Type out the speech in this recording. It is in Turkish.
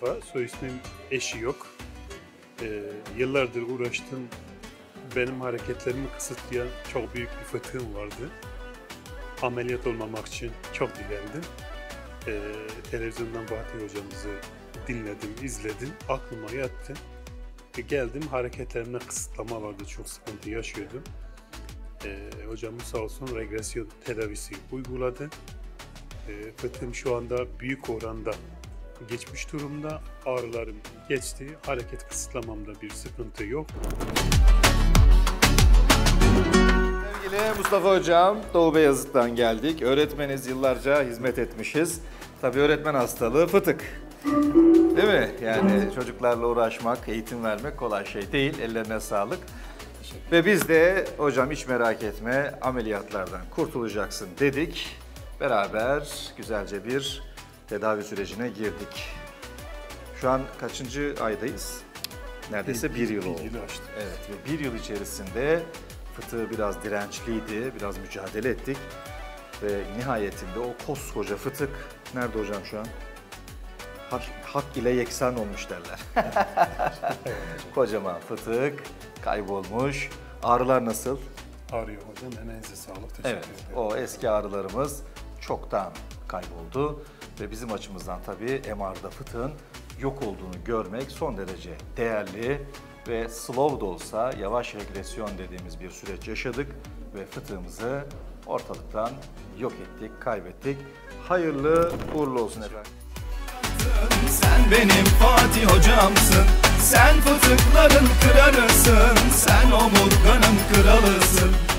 Mustafa, soy ismim eşi yok. Yıllardır uğraştım. Benim hareketlerimi kısıtlayan çok büyük bir fıtığım vardı. Ameliyat olmamak için çok direndim. Televizyondan Fatih hocamızı dinledim, izledim. Aklıma yattı. Geldim, hareketlerimde kısıtlama vardı, çok sıkıntı yaşıyordum. Hocamız sağ olsun regresyon tedavisi uyguladı. Fıtığım şu anda büyük oranda geçmiş durumda. Ağrılarım geçti. Hareket kısıtlamamda bir sıkıntı yok. Sevgili Mustafa Hocam, Doğu Beyazıt'tan geldik. Öğretmeniz, yıllarca hizmet etmişiz. Tabii öğretmen hastalığı fıtık. Değil mi? Yani çocuklarla uğraşmak, eğitim vermek kolay şey değil. Ellerine sağlık. Ve biz de hocam hiç merak etme, ameliyatlardan kurtulacaksın dedik. Beraber güzelce bir tedavi sürecine girdik. Şu an kaçıncı aydayız? Neredeyse bir yıl oldu. Evet, ve bir yıl içerisinde fıtığı biraz dirençliydi, biraz mücadele ettik. Ve nihayetinde o koskoca fıtık, nerede hocam şu an? Hak ile yeksan olmuş derler. Kocaman fıtık kaybolmuş. Ağrılar nasıl? Ağrıyor hocam, emeğinize sağlık. Teşekkür ederim. O eski ağrılarımız çoktan kayboldu. Ve bizim açımızdan tabii MR'da fıtığın yok olduğunu görmek son derece değerli. Ve slow da olsa yavaş regresyon dediğimiz bir süreç yaşadık. Ve fıtığımızı ortalıktan yok ettik, kaybettik. Hayırlı uğurlu olsun efendim. Sen benim Fatih hocamsın. Sen fıtıkların kralısın. Sen omurganın kralısın.